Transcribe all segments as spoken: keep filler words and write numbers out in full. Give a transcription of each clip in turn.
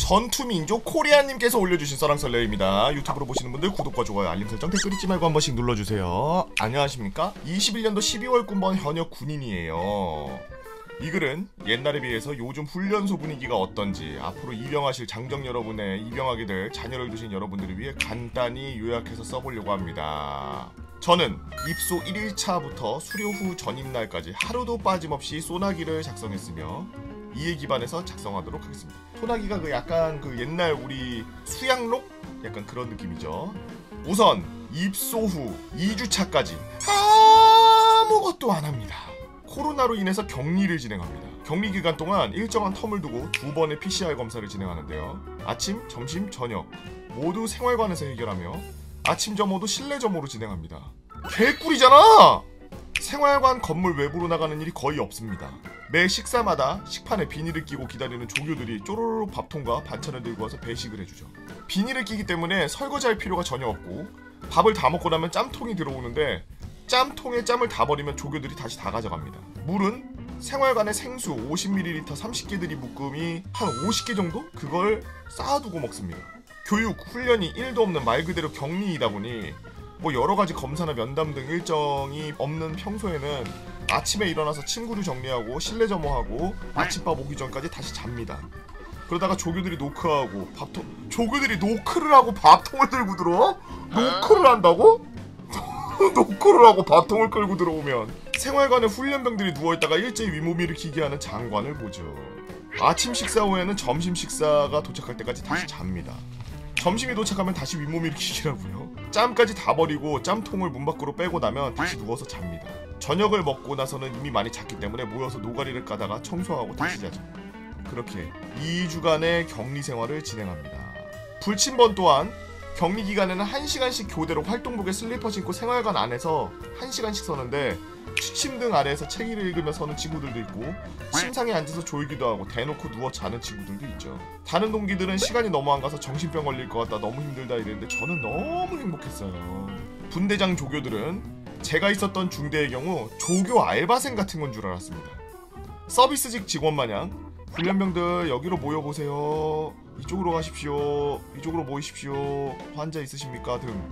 전투민족 코리아님께서 올려주신 썰랑썰레입니다. 유튜브로 보시는 분들 구독과 좋아요 알림 설정 댓글 잊지 말고 한 번씩 눌러주세요. 안녕하십니까? 이십일 년도 십이월 군번 현역 군인이에요. 이 글은 옛날에 비해서 요즘 훈련소 분위기가 어떤지, 앞으로 입영하실 장정 여러분의 입영하게 될 자녀를 두신 여러분들을 위해 간단히 요약해서 써보려고 합니다. 저는 입소 일 일차부터 수료 후 전입날까지 하루도 빠짐없이 소나기를 작성했으며 이에 기반해서 작성하도록 하겠습니다. 소나기가 그 약간 그 옛날 우리 수양록? 약간 그런 느낌이죠. 우선 입소 후 이 주차까지 아무것도 안 합니다. 코로나로 인해서 격리를 진행합니다. 격리 기간 동안 일정한 텀을 두고 두 번의 피씨알 검사를 진행하는데요. 아침, 점심, 저녁 모두 생활관에서 해결하며 아침 점호도 실내 점호로 진행합니다. 개꿀이잖아! 생활관 건물 외부로 나가는 일이 거의 없습니다. 매 식사마다 식판에 비닐을 끼고 기다리는 조교들이 쪼로록 밥통과 반찬을 들고 와서 배식을 해주죠. 비닐을 끼기 때문에 설거지할 필요가 전혀 없고, 밥을 다 먹고 나면 짬통이 들어오는데 짬통에 짬을 다 버리면 조교들이 다시 다 가져갑니다. 물은 생활관에 생수 오십 밀리리터 삼십 개들이 묶음이 한 오십 개 정도? 그걸 쌓아두고 먹습니다. 교육, 훈련이 일도 없는 말 그대로 격리이다 보니 뭐 여러가지 검사나 면담 등 일정이 없는 평소에는 아침에 일어나서 침구를 정리하고 실내 점호하고 아침밥 오기 전까지 다시 잡니다. 그러다가 조교들이 노크하고 밥통, 조교들이 노크를 하고 밥통을 들고 들어와? 노크를 한다고? 노크를 하고 밥통을 끌고 들어오면 생활관에 훈련병들이 누워있다가 일제히 윗몸 일으키게 하는 장관을 보죠. 아침 식사 후에는 점심 식사가 도착할 때까지 다시 잡니다. 점심이 도착하면 다시 윗몸 일으키기라고요. 짬까지 다 버리고 짬통을 문 밖으로 빼고 나면 다시 누워서 잡니다. 저녁을 먹고 나서는 이미 많이 잤기 때문에 모여서 노가리를 까다가 청소하고 다시 자죠. 그렇게 이 주간의 격리 생활을 진행합니다. 불침번 또한 격리 기간에는 한 시간씩 교대로 활동복에 슬리퍼 신고 생활관 안에서 한 시간씩 서는데 취침등 아래에서 책 읽으며 서는 친구들도 있고 침상에 앉아서 졸기도 하고 대놓고 누워 자는 친구들도 있죠. 다른 동기들은 시간이 너무 안 가서 정신병 걸릴 것 같다, 너무 힘들다 이랬는데 저는 너무 행복했어요. 분대장 조교들은 제가 있었던 중대의 경우 조교 알바생 같은 건 줄 알았습니다. 서비스직 직원 마냥 훈련병들 여기로 모여보세요, 이쪽으로 가십시오, 이쪽으로 모이십시오, 환자 있으십니까 등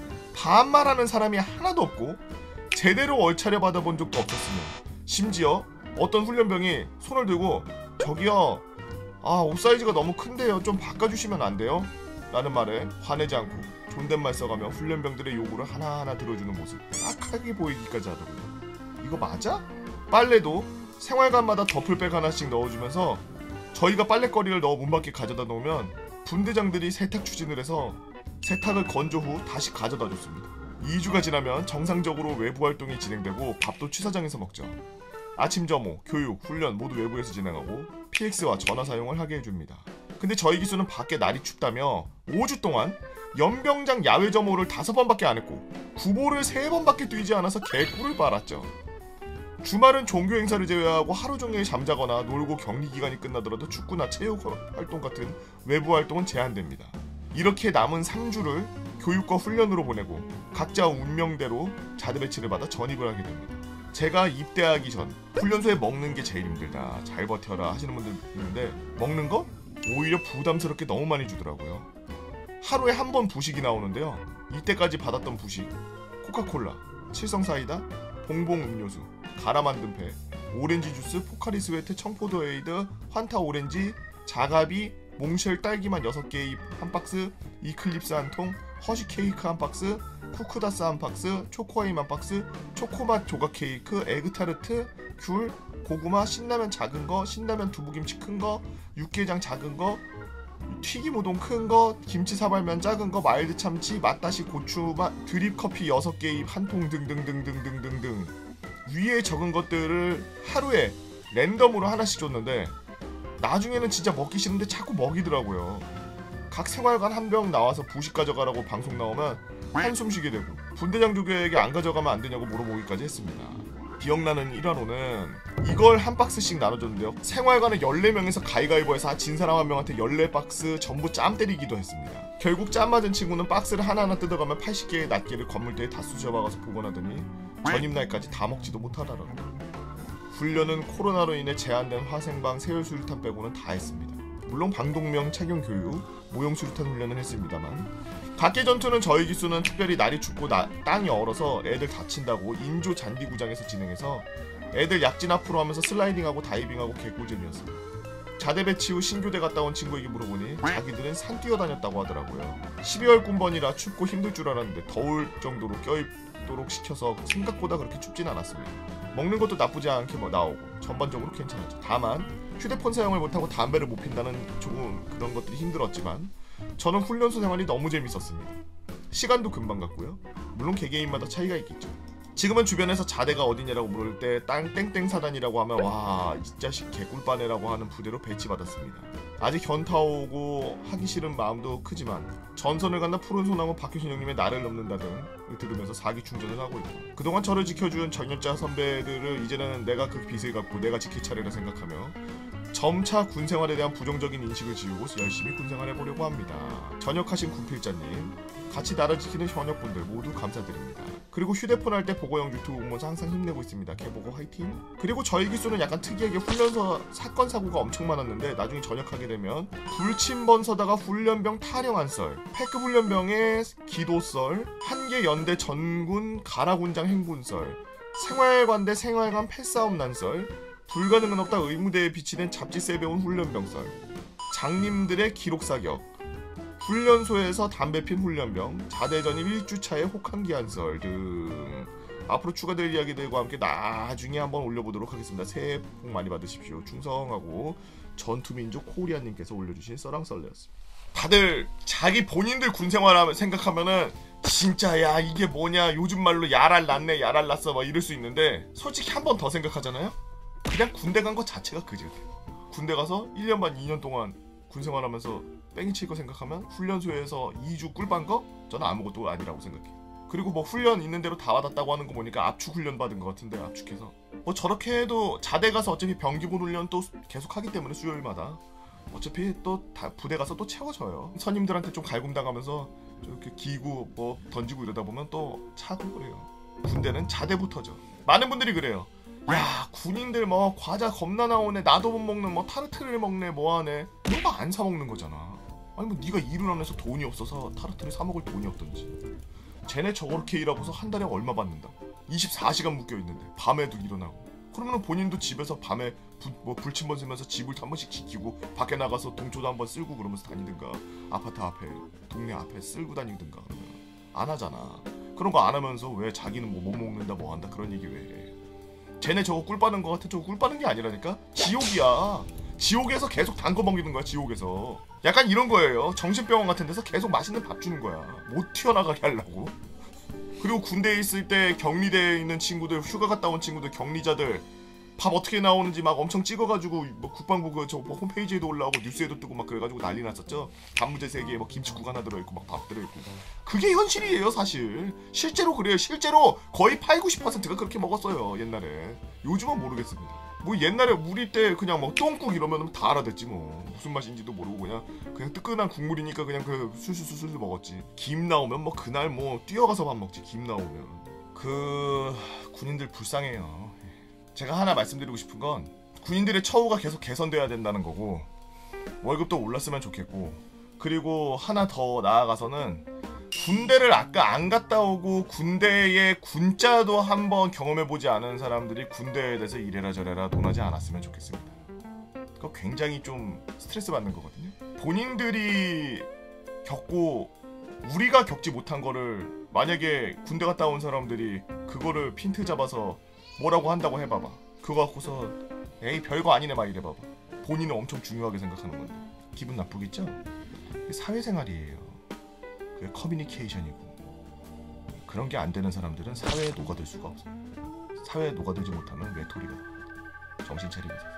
반말하는 사람이 하나도 없고 제대로 얼차려 받아본 적도 없었으며, 심지어 어떤 훈련병이 손을 들고 저기요, 아 옷 사이즈가 너무 큰데요, 좀 바꿔주시면 안 돼요? 라는 말에 화내지 않고 존댓말 써가며 훈련병들의 요구를 하나하나 들어주는 모습 딱하게 보이기까지 하더군요. 이거 맞아? 빨래도 생활관마다 더플백 하나씩 넣어주면서 저희가 빨래거리를 넣어 문 밖에 가져다 놓으면 분대장들이 세탁 추진을 해서 세탁을 건조 후 다시 가져다 줬습니다. 이 주가 지나면 정상적으로 외부 활동이 진행되고 밥도 취사장에서 먹죠. 아침 점호, 교육, 훈련 모두 외부에서 진행하고 피엑스와 전화 사용을 하게 해줍니다. 근데 저희 기수는 밖에 날이 춥다며 오 주 동안 연병장 야외 점호를 다섯 번밖에 안 했고 구보를 세 번밖에 뛰지 않아서 개꿀을 빨았죠. 주말은 종교 행사를 제외하고 하루 종일 잠자거나 놀고 격리 기간이 끝나더라도 축구나 체육 활동 같은 외부 활동은 제한됩니다. 이렇게 남은 삼 주를 교육과 훈련으로 보내고 각자 운명대로 자대 배치를 받아 전입을 하게 됩니다. 제가 입대하기 전 훈련소에 먹는 게 제일 힘들다, 잘 버텨라 하시는 분들 있는데 먹는 거 오히려 부담스럽게 너무 많이 주더라고요. 하루에 한 번 부식이 나오는데요. 이때까지 받았던 부식 코카콜라, 칠성사이다, 봉봉 음료수, 갈아 만든 배, 오렌지 주스, 포카리 스웨트, 청포도 에이드, 환타 오렌지, 자가비, 몽쉘 딸기맛 여섯 개 한 박스, 이클립스 한 통, 허쉬 케이크 한 박스, 쿠쿠다스 한 박스, 초코아임 한 박스, 초코맛 조각 케이크, 에그타르트, 귤, 고구마, 신라면 작은 거, 신라면 두부김치 큰 거, 육개장 작은 거, 튀김 우동 큰 거, 김치 사발면 작은 거, 마일드 참치, 맛다시 고추맛, 드립 커피 여섯 개 한 통 등등등등등등등 위에 적은 것들을 하루에 랜덤으로 하나씩 줬는데 나중에는 진짜 먹기 싫은데 자꾸 먹이더라고요. 각 생활관 한 병 나와서 부식 가져가라고 방송 나오면 한숨 쉬게 되고 분대장 조교에게 안 가져가면 안 되냐고 물어보기까지 했습니다. 기억나는 일화로는 이걸 한 박스씩 나눠줬는데요. 생활관에 열네 명에서 가위가위보해서 진 사람 한 명한테 열네 박스 전부 짬 때리기도 했습니다. 결국 짬 맞은 친구는 박스를 하나하나 뜯어가며 팔십 개의 낱개를 건물대에 다 쑤셔박아서 보관하더니 전입날까지 다 먹지도 못하더라고요. 훈련은 코로나로 인해 제한된 화생방, 세월수류탄 빼고는 다 했습니다. 물론 방독면 착용 교육, 모형 수류탄 훈련을 했습니다만 각계 전투는 저희 기수는 특별히 날이 춥고 나, 땅이 얼어서 애들 다친다고 인조 잔디구장에서 진행해서 애들 약진 앞으로 하면서 슬라이딩하고 다이빙하고 개꿀잼이었습니다. 자대 배치 후 신교대 갔다 온 친구에게 물어보니 자기들은 산 뛰어다녔다고 하더라고요. 십이월 군번이라 춥고 힘들 줄 알았는데 더울 정도로 껴입도록 시켜서 생각보다 그렇게 춥진 않았습니다. 먹는 것도 나쁘지 않게 뭐 나오고 전반적으로 괜찮았죠. 다만 휴대폰 사용을 못하고 담배를 못 핀다는 조금 그런 것들이 힘들었지만 저는 훈련소 생활이 너무 재밌었습니다. 시간도 금방 갔고요. 물론 개개인마다 차이가 있겠죠. 지금은 주변에서 자대가 어디냐라고 물을 때 땅 땡땡 사단이라고 하면 와 이 자식 개꿀빠네라고 하는 부대로 배치받았습니다. 아직 현타오고 하기 싫은 마음도 크지만 전선을 간다 푸른 소나무 박효신 형님의 나를 넘는다 등 들으면서 사기 충전을 하고 있고 그동안 저를 지켜준 전역자 선배들을 이제는 내가 그 빚을 갚고 내가 지킬 차례라 생각하며 점차 군생활에 대한 부정적인 인식을 지우고 열심히 군생활해보려고 합니다. 전역하신 군필자님, 같이 나를 지키는 현역분들 모두 감사드립니다. 그리고 휴대폰 할 때 보고형 유튜브 보면서 항상 힘내고 있습니다. 개보고 화이팅! 그리고 저희 기수는 약간 특이하게 훈련소 사건 사고가 엄청 많았는데 나중에 전역하게 되면 불침번 서다가 훈련병 타령한 썰, 패급 훈련병의 기도썰, 한계 연대 전군 가라군장 행군썰, 생활관대 생활관 패싸움 난썰, 불가능은 없다 의무대에 비치된 잡지세 배운 훈련병썰, 장님들의 기록사격, 훈련소에서 담배 핀 훈련병, 자대 전입 일 주차의 혹한기한설 등 앞으로 추가될 이야기들과 함께 나중에 한번 올려보도록 하겠습니다. 새해 복 많이 받으십시오. 충성하고 전투민족 코리아님께서 올려주신 썰랑썰레였습니다. 다들 자기 본인들 군생활 생각하면은 진짜 야 이게 뭐냐 요즘 말로 야랄 났네 야랄 났어 막 이럴 수 있는데 솔직히 한 번 더 생각하잖아요? 그냥 군대 간 것 자체가 그지. 군대 가서 일 년 반 이 년 동안 군생활하면서 뺑이 칠 거 생각하면 훈련소에서 이 주 꿀빤 거? 저는 아무것도 아니라고 생각해요. 그리고 뭐 훈련 있는 대로 다 받았다고 하는 거 보니까 압축 훈련 받은 거 같은데 압축해서 뭐 저렇게 해도 자대 가서 어차피 병기본 훈련 또 계속 하기 때문에 수요일마다 어차피 또 다 부대 가서 또 채워져요. 선임들한테 좀 갈굼당하면서 이렇게 기구 뭐 던지고 이러다 보면 또 차고 그래요. 군대는 자대부터죠. 많은 분들이 그래요. 야 군인들 뭐 과자 겁나 나오네 나도 못 먹는 뭐 타르트를 먹네 뭐하네 이런 거 안 사 먹는 거잖아. 아니 뭐 네가 일을 안 해서 돈이 없어서 타르트를 사 먹을 돈이 없던지 쟤네 저렇게 일하고서 한 달에 얼마 받는다고 이십사 시간 묶여있는데 밤에도 일어나고 그러면 본인도 집에서 밤에 부, 뭐 불침번 쓰면서 집을 한 번씩 지키고 밖에 나가서 동초도 한번 쓸고 그러면서 다니든가 아파트 앞에 동네 앞에 쓸고 다니든가 그러면 안 하잖아. 그런 거 안 하면서 왜 자기는 뭐 못 먹는다 뭐 한다 그런 얘기 왜 해. 쟤네 저거 꿀 빠는 거 같아. 저거 꿀 빠는 게 아니라니까 지옥이야. 지옥에서 계속 단 거 먹이는 거야. 지옥에서 약간 이런 거예요. 정신병원 같은 데서 계속 맛있는 밥 주는 거야. 못 튀어나가게 하려고. 그리고 군대에 있을 때 격리대에 있는 친구들 휴가 갔다 온 친구들 격리자들 밥 어떻게 나오는지 막 엄청 찍어가지고 뭐 국방부 그 저 뭐 홈페이지에도 올라오고 뉴스에도 뜨고 막 그래가지고 난리 났었죠. 단무제 세 개에 뭐 김치국 하나 들어있고 막 밥 들어있고 그게 현실이에요 사실. 실제로 그래요. 실제로 거의 팔, 구십 퍼센트가 그렇게 먹었어요 옛날에. 요즘은 모르겠습니다. 뭐 옛날에 우리 때 그냥 뭐 똥국 이러면 다 알아듣지 뭐 무슨 맛인지도 모르고 그냥 그냥 뜨끈한 국물이니까 그냥 그 술술술술 먹었지. 김 나오면 뭐 그날 뭐 뛰어가서 밥 먹지. 김 나오면 그 군인들 불쌍해요. 제가 하나 말씀드리고 싶은 건 군인들의 처우가 계속 개선돼야 된다는 거고 월급도 올랐으면 좋겠고 그리고 하나 더 나아가서는 군대를 아까 안 갔다 오고 군대의 군자도 한번 경험해보지 않은 사람들이 군대에 대해서 이래라 저래라 논하지 않았으면 좋겠습니다. 그거 굉장히 좀 스트레스 받는 거거든요. 본인들이 겪고 우리가 겪지 못한 거를 만약에 군대 갔다 온 사람들이 그거를 핀트 잡아서 뭐라고 한다고 해봐봐. 그거 갖고서 에이 별거 아니네 막 이래봐봐. 본인은 엄청 중요하게 생각하는 건데 기분 나쁘겠죠? 사회생활이에요. 그게 커뮤니케이션이고 그런 게 안 되는 사람들은 사회에 녹아들 수가 없어요. 사회에 녹아들지 못하면 외톨이가 정신 차리게 돼요.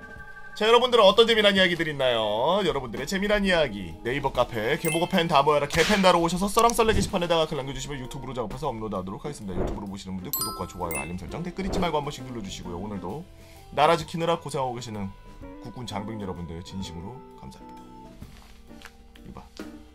자 여러분들은 어떤 재미난 이야기들 있나요? 여러분들의 재미난 이야기 네이버 카페 개보고 팬 다 모여라 개팬다로 오셔서 썰랑썰레 게시판에다가 글 남겨주시면 유튜브로 작업해서 업로드하도록 하겠습니다. 유튜브로 보시는 분들 구독과 좋아요 알림 설정 댓글 잊지 말고 한 번씩 눌러주시고요. 오늘도 나라 지키느라 고생하고 계시는 국군 장병 여러분들 진심으로 감사합니다. 이봐